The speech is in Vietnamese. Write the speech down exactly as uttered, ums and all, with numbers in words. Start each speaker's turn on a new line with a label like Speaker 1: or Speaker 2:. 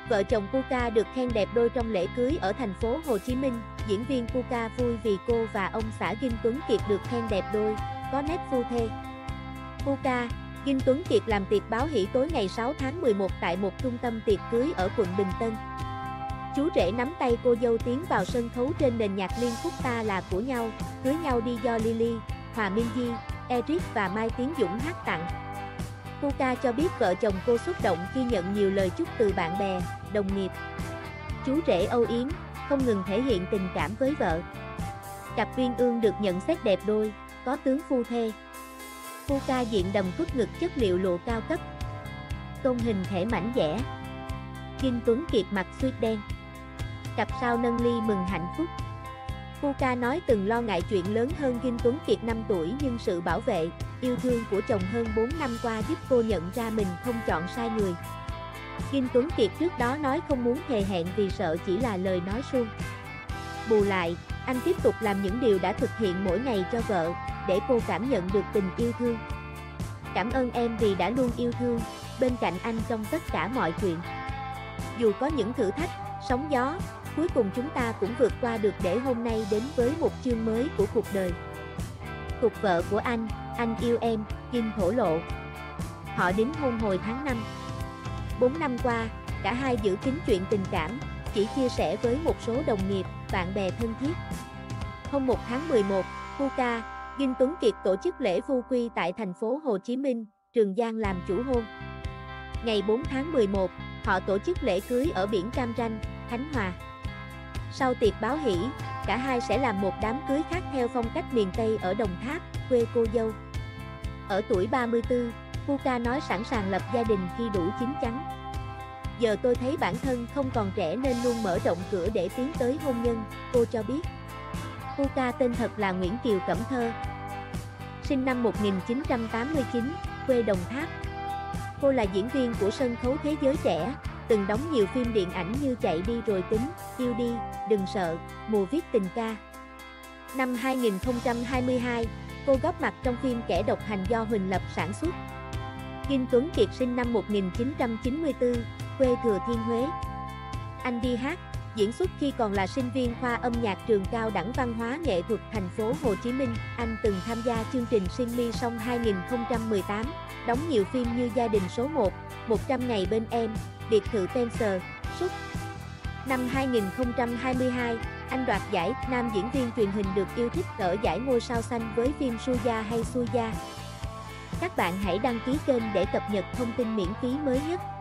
Speaker 1: Vợ chồng Puka được khen đẹp đôi trong lễ cưới ở thành phố Hồ Chí Minh. Diễn viên Puka vui vì cô và ông xã Ghim Tuấn Kiệt được khen đẹp đôi, có nét phu thê. Puka, Ghim Tuấn Kiệt làm tiệc báo hỷ tối ngày sáu tháng mười một tại một trung tâm tiệc cưới ở quận Bình Tân. Chú rể nắm tay cô dâu tiến vào sân khấu trên nền nhạc liên khúc Ta Là Của Nhau, Cưới Nhau Đi do Lily, Hòa Minzy, Eric và Mai Tiến Dũng hát tặng. Puka cho biết vợ chồng cô xúc động khi nhận nhiều lời chúc từ bạn bè, đồng nghiệp. Chú rể Âu Yếm không ngừng thể hiện tình cảm với vợ. Cặp uyên ương được nhận xét đẹp đôi, có tướng phu thê. Puka diện đầm cúc ngực chất liệu lụa cao cấp. Tôn hình thể mảnh dẻ. Ghim Tuấn Kiệt mặc suit đen. Cặp sao nâng ly mừng hạnh phúc. Puka nói từng lo ngại chuyện lớn hơn Ghim Tuấn Kiệt năm tuổi, nhưng sự bảo vệ, yêu thương của chồng hơn bốn năm qua giúp cô nhận ra mình không chọn sai người. Ghim Tuấn Kiệt trước đó nói không muốn thề hẹn vì sợ chỉ là lời nói suông. Bù lại, anh tiếp tục làm những điều đã thực hiện mỗi ngày cho vợ, để cô cảm nhận được tình yêu thương. Cảm ơn em vì đã luôn yêu thương, bên cạnh anh trong tất cả mọi chuyện. Dù có những thử thách, sóng gió, cuối cùng chúng ta cũng vượt qua được để hôm nay đến với một chương mới của cuộc đời. Cuộc vợ của anh, anh yêu em, Ghim thổ lộ. Họ đính hôn hồi tháng năm. bốn năm qua, cả hai giữ kín chuyện tình cảm, chỉ chia sẻ với một số đồng nghiệp, bạn bè thân thiết. Hôm một tháng mười một, Puka, Ghim Tuấn Kiệt tổ chức lễ vu quy tại thành phố Hồ Chí Minh, Trường Giang làm chủ hôn. Ngày bốn tháng mười một, họ tổ chức lễ cưới ở biển Cam Ranh, Khánh Hòa. Sau tiệc báo hỷ, cả hai sẽ làm một đám cưới khác theo phong cách miền Tây ở Đồng Tháp, quê cô dâu. Ở tuổi ba mươi tư, Puka nói sẵn sàng lập gia đình khi đủ chín chắn. Giờ tôi thấy bản thân không còn trẻ nên luôn mở rộng cửa để tiến tới hôn nhân, cô cho biết. Puka tên thật là Nguyễn Kiều Cẩm Thơ. Sinh năm một nghìn chín trăm tám mươi chín, quê Đồng Tháp. Cô là diễn viên của sân khấu thế giới trẻ, từng đóng nhiều phim điện ảnh như Chạy Đi Rồi Tính, Yêu Đi, Đừng Sợ, Mùa Viết Tình Ca. Năm hai nghìn không trăm hai mươi hai, cô góp mặt trong phim Kẻ Độc Hành do Huỳnh Lập sản xuất. Ghim Tuấn Kiệt sinh năm một nghìn chín trăm chín mươi tư, quê Thừa Thiên Huế. Anh đi hát, diễn xuất khi còn là sinh viên khoa âm nhạc trường Cao đẳng Văn hóa Nghệ thuật thành phố Hồ Chí Minh. Anh từng tham gia chương trình Sing Me Song hai nghìn không trăm mười tám, đóng nhiều phim như Gia Đình Số một, một trăm Ngày Bên Em, Biệt Thự Spencer, Súc. Năm hai nghìn không trăm hai mươi hai, anh đoạt giải nam diễn viên truyền hình được yêu thích ở giải Ngôi Sao Xanh với phim Suya hay Suya. Các bạn hãy đăng ký kênh để cập nhật thông tin miễn phí mới nhất.